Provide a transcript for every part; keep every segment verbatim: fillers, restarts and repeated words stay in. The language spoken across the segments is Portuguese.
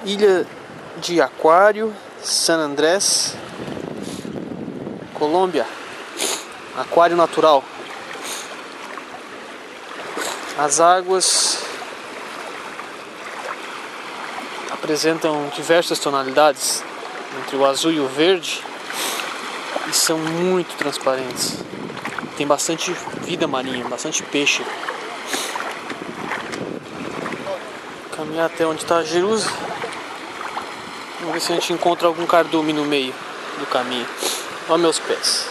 Ilha de Aquário, San Andrés, Colômbia. Aquário natural. As águas apresentam diversas tonalidades entre o azul e o verde e são muito transparentes. Tem bastante vida marinha, bastante peixe. Vou caminhar até onde está a Jerusa. Vamos ver se a gente encontra algum cardume no meio do caminho. Olha meus pés.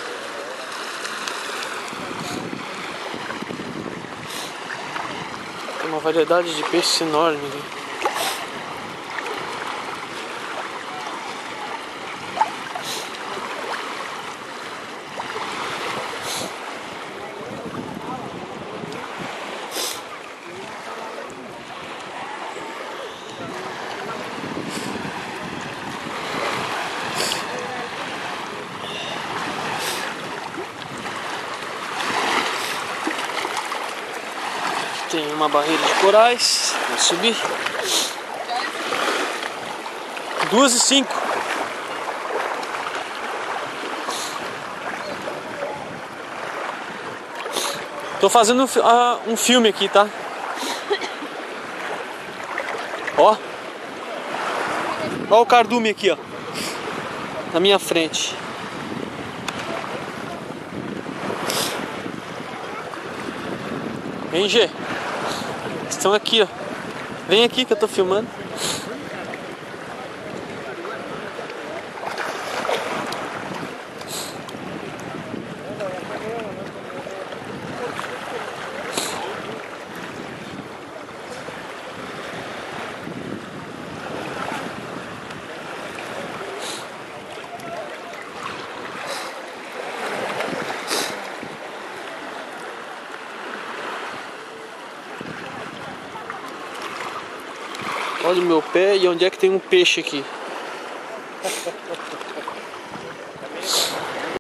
Tem uma variedade de peixes enorme ali. Tem uma barreira de corais. Vou subir. Duas e cinco. Tô fazendo um filme aqui, tá? Ó. Ó o cardume aqui, ó. Na minha frente. Vem, G. Estão aqui, ó. Vem aqui que eu tô filmando. Olha o meu pé e onde é que tem um peixe aqui.